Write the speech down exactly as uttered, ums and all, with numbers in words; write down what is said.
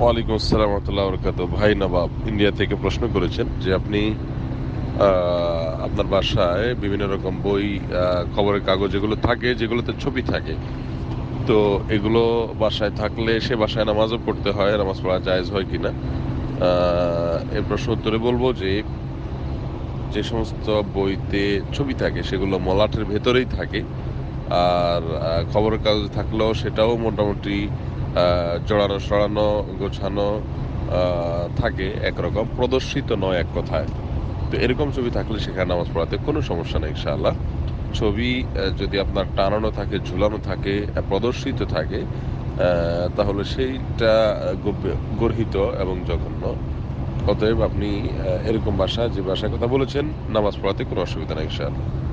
ওয়ালাইকুম আসসালাম রহমতুল্লাহ বরকাত। ভাই নবাব ইন্ডিয়া থেকে প্রশ্ন করেছেন যে আপনি আহ, আপনার বাসায় বিভিন্ন রকম বই, আহ, খবরের কাগজ এগুলো থাকে যেগুলোতে ছবি থাকে। তো এগুলো বাসায় থাকলে সে বাসায় নামাজও পড়তে হয়, নামাজ পড়া জায়েজ হয় কিনা? আহ, এর প্রশ্ন উত্তরে বলবো যে যে সমস্ত বইতে ছবি থাকে সেগুলো মলাটের ভেতরেই থাকে। আর আহ, খবরের কাগজ থাকলেও সেটাও মোটামুটি আহ, জড়ানো সরানো গোছানো আহ, থাকে, একরকম প্রদর্শিত নয় এক কথায়। তো এরকম ছবি থাকলে সেখানে নামাজ পড়াতে কোনো সমস্যা নেই ইনশাআল্লাহ। ছবি আহ, যদি আপনার টানানো থাকে, ঝুলানো থাকে, আহ, প্রদর্শিত থাকে, আহ, তাহলে সেইটা আহ, গব্য- গর্হিত এবং জঘন্য। অতএব আপনি আহ, এরকম বাসা, যে বাসার কথা বলেছেন, নামাজ পড়াতে কোনো অসুবিধা নেই ইনশাআল্লাহ।